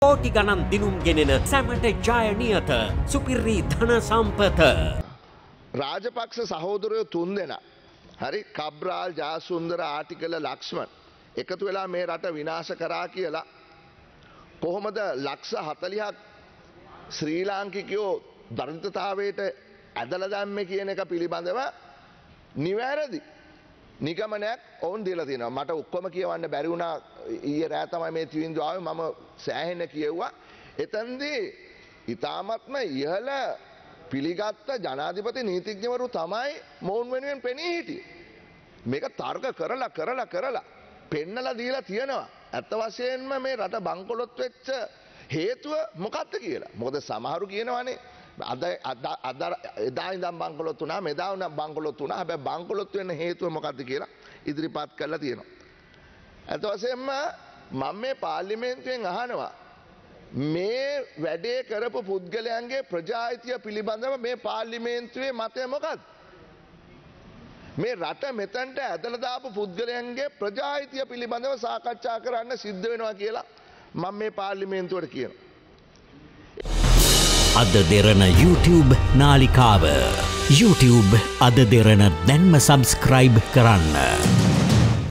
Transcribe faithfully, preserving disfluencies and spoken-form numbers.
කෝටි ගණන් දිනුම් ගෙනෙන සැමට ජය නියත සුපිරි ධන සම්පත. රාජපක්ෂ සහෝදරයෝ තුන්දෙනා හරි කබ්‍රාල් ජයසුන්දර ආටිකල ලක්ෂ්මන් එකතු වෙලා මේ රට විනාශ කරා කියලා කොහොමද ලක්ෂ හතළිහක් ශ්‍රී ලාංකිකයෝ දරිද්‍රතාවයට ඇදලා දැම්මේ කියන එක පිළිබඳව නිවැරදි නිගමනයක් ඔවුන් දීලා තියෙනවා. මට ඔක්කොම කියවන්න බැරි වුණා. ඊයේ රෑ තමයි මේ තීන්දුව ආවේ. මම සෑහෙන කියෙව්වා. එතෙන්දී ඊ타මත්ම ඉහළ පිළිගත්ත ජනාධිපති නීතිඥවරු තමයි මොවුන් වෙනුවෙන් පෙනී හිටියේ. මේක තර්ක කරලා කරලා කරලා පෙන්නලා දීලා තියෙනවා. ඇත්ත වශයෙන්ම මේ රට බංකොලොත් වෙච්ච හේතුව මොකක්ද කියලා. මොකද සමහරු කියනවානේ අද අද එදා ඉඳන් බංකොලොත් වුණා මෙදා උනම් බංකොලොත් වුණා. හැබැයි බංකොලොත් වෙන්න හේතුව මොකක්ද කියලා ඉදිරිපත් කරලා තියෙනවා. ඇත්ත වශයෙන්ම මම මේ පාර්ලිමේන්තුවෙන් අහනවා මේ වැඩේ කරපු පුද්ගලයන්ගේ ප්‍රජාහිතය පිළිබඳව මේ පාර්ලිමේන්තුවේ මතය මොකක්ද? මේ රට මෙතනට ඇදලා දාපු පුද්ගලයන්ගේ ප්‍රජාහිතය පිළිබඳව සාකච්ඡා කරන්න සිද්ධ වෙනවා කියලා මම මේ පාර්ලිමේන්තුවට කියනවා. අද දෙරණ YouTube නාලිකාව YouTube අද දෙරණ දැන්ම සබස්ක්‍රයිබ් කරන්න.